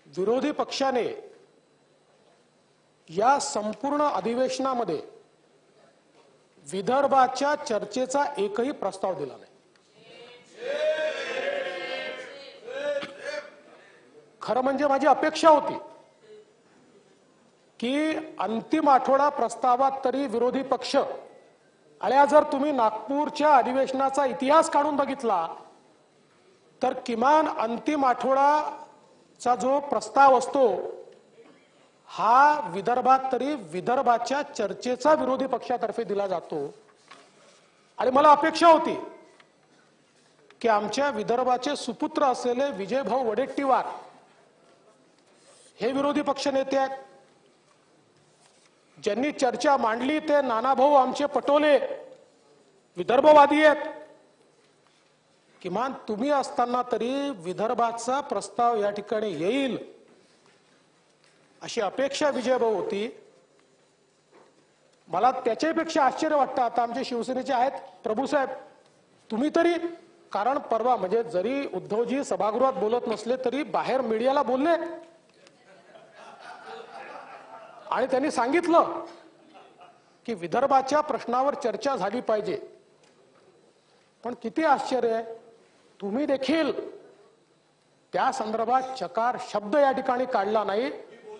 विरोधी पक्षाने या संपूर्ण अधिवेशनामध्ये विदर्भाच्या चर्चेचा एकही प्रस्ताव दिला नाही। खरं म्हणजे माझी अपेक्षा होती की अंतिम आठवडा प्रस्तावात तरी विरोधी पक्ष, आल्या जर तुम्ही नागपूरच्या अधिवेशनाचा इतिहास काढून बघितला तर किमान अंतिम आठवडाचा जो प्रस्ताव असतो हा विदर्भात तरी विदर्भाच्या चर्चेचा विरोधी पक्षातर्फे दिला जातो। आणि मला अपेक्षा होती की आमच्या विदर्भाचे सुपुत्र असलेले विजयभाऊ वडेट्टीवार हे विरोधी पक्ष नेते आहेत, ज्यांनी चर्चा मांडली ते नानाभाऊ आमचे पटोले विदर्भवादी आहेत। किमान तुम्ही असताना तरी विदर्भाचा प्रस्ताव या ठिकाणी येईल अशी अपेक्षा विजयभाऊ होती। मला त्याच्यापेक्षा आश्चर्य वाटतं आता आमचे शिवसेनेचे आहेत प्रभूसाहेब, तुम्ही तरी, कारण परवा म्हणजे जरी उद्धवजी सभागृहात बोलत नसले तरी बाहेर मीडियाला बोलले आणि त्यांनी सांगितलं की विदर्भाच्या प्रश्नावर चर्चा झाली पाहिजे। पण किती आश्चर्य आहे, तुम्ही देखील त्या संदर्भात चकार शब्द या ठिकाणी काढला नाही।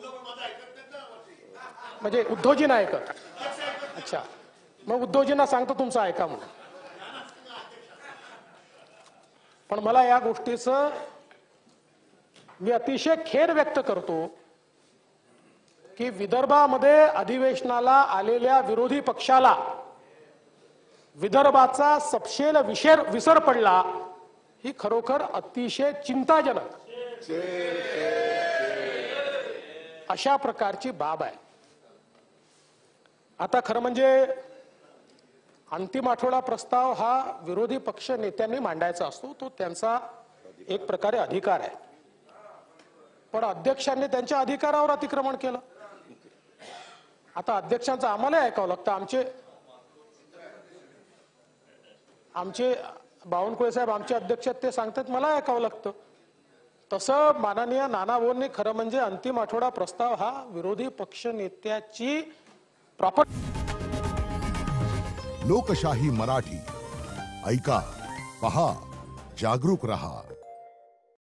म्हणजे उद्धवजी नाही ऐकत, अच्छा, मग उद्धवजींना सांगतो तुमचं ऐका म्हणून। पण मला या गोष्टीचं मी अतिशय खेद व्यक्त करतो की विदर्भामध्ये अधिवेशनाला आलेल्या विरोधी पक्षाला विदर्भाचा सपशेल विसर पडला, ही खरोखर अतिशय चिंताजनक अशा प्रकारची बाब आहे। आता खरं म्हणजे अंतिम आठवडा प्रस्ताव हा विरोधी पक्ष नेत्यांनी मांडायचा असतो, तो त्यांचा एक प्रकारे अधिकार आहे। पण अध्यक्षांनी त्यांच्या अधिकारावर अतिक्रमण केलं। आता अध्यक्षांचं आम्हाला ऐकावं लागतं, आमचे बावनकुळे साहेब आमचे अध्यक्ष ते सांगतात मला ऐकावं लागतं। तसं माननीय नानाभाऊंनी खरं म्हणजे अंतिम आठवडा प्रस्ताव हा विरोधी पक्ष नेत्याची प्रॉपर्टी। लोकशाही मराठी ऐका, पहा, जागरूक रहा।